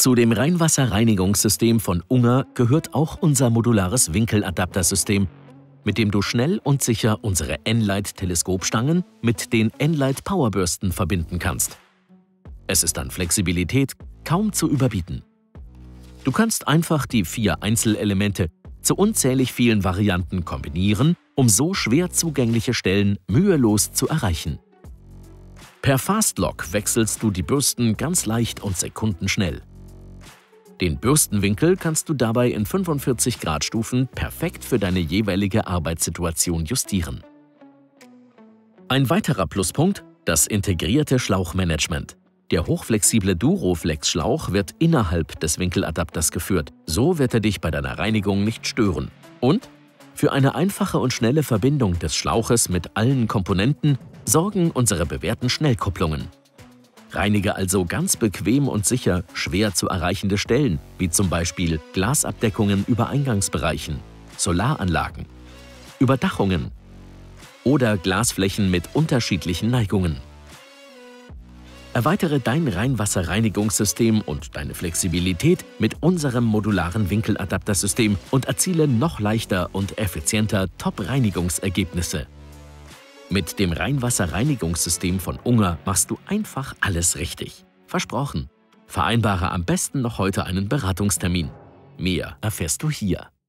Zu dem Reinwasserreinigungssystem von Unger gehört auch unser modulares Winkeladaptersystem, mit dem du schnell und sicher unsere Enlight-Teleskopstangen mit den Enlight-Powerbürsten verbinden kannst. Es ist an Flexibilität kaum zu überbieten. Du kannst einfach die 4 Einzelelemente zu unzählig vielen Varianten kombinieren, um so schwer zugängliche Stellen mühelos zu erreichen. Per Fastlock wechselst du die Bürsten ganz leicht und sekundenschnell. Den Bürstenwinkel kannst du dabei in 45 Grad Stufen perfekt für deine jeweilige Arbeitssituation justieren. Ein weiterer Pluspunkt: das integrierte Schlauchmanagement. Der hochflexible Duroflex-Schlauch wird innerhalb des Winkeladapters geführt. So wird er dich bei deiner Reinigung nicht stören. Und für eine einfache und schnelle Verbindung des Schlauches mit allen Komponenten sorgen unsere bewährten Schnellkupplungen. Reinige also ganz bequem und sicher schwer zu erreichende Stellen, wie zum Beispiel Glasabdeckungen über Eingangsbereichen, Solaranlagen, Überdachungen oder Glasflächen mit unterschiedlichen Neigungen. Erweitere dein Reinwasserreinigungssystem und deine Flexibilität mit unserem modularen Winkeladaptersystem und erziele noch leichter und effizienter Top-Reinigungsergebnisse. Mit dem Reinwasserreinigungssystem von Unger machst du einfach alles richtig. Versprochen. Vereinbare am besten noch heute einen Beratungstermin. Mehr erfährst du hier.